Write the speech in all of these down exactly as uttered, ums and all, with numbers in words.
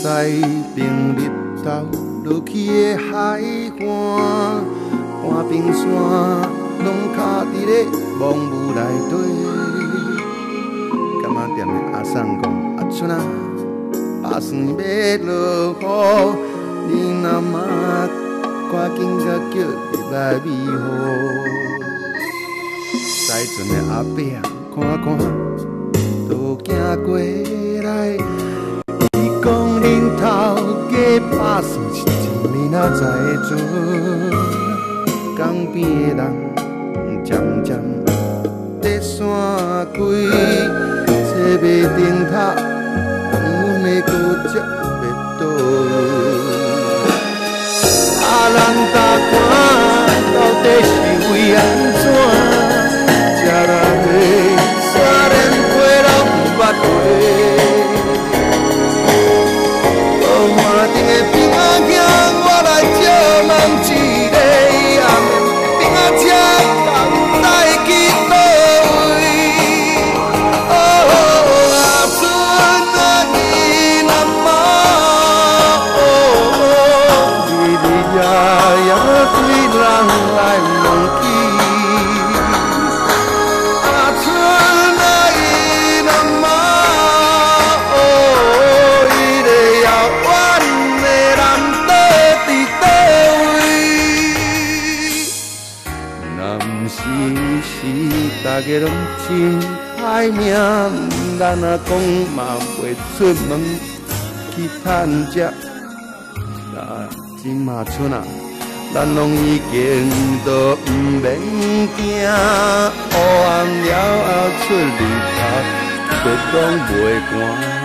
西边日头落去的海岸，半冰山拢卡伫咧蒙雾内底。柑仔店的阿送讲：阿春啊，打算要落雨，你若嘛赶紧甲叫入来庇护。西船的阿伯看看，都行过来。伊讲恁头家打算是一年仔才会做，江边的人渐渐在散开，车马灯塔，阮的高脚要倒。啊，人大看到底是为安怎？吃了的山连花拢不捌过，无满顶的兵仔囝，我来借问一个，暗暝兵仔车敢载去倒位？哦，阿春啊，你若嘛，哦，日日夜夜对人来问起。大家拢真歹命，咱阿讲嘛袂出门去趁食。啊，今嘛春啊，咱拢已经都毋免惊，黑暗了后出日头，都拢袂寒。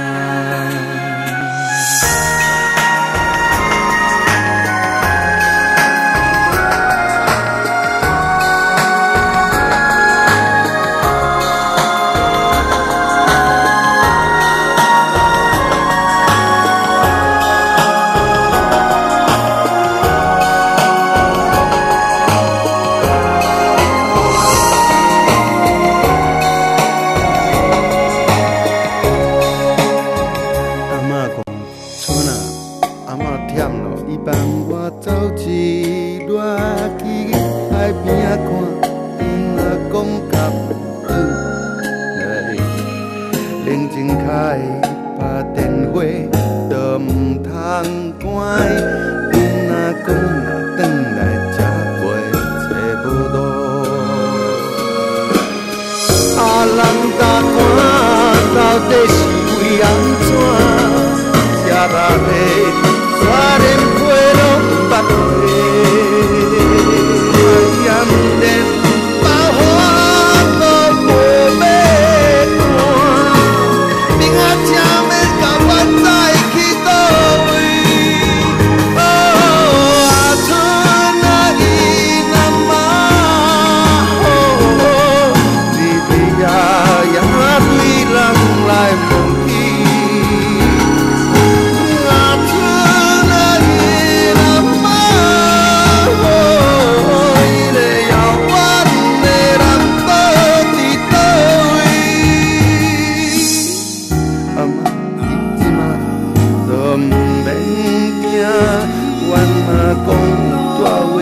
阮嘛讲大话。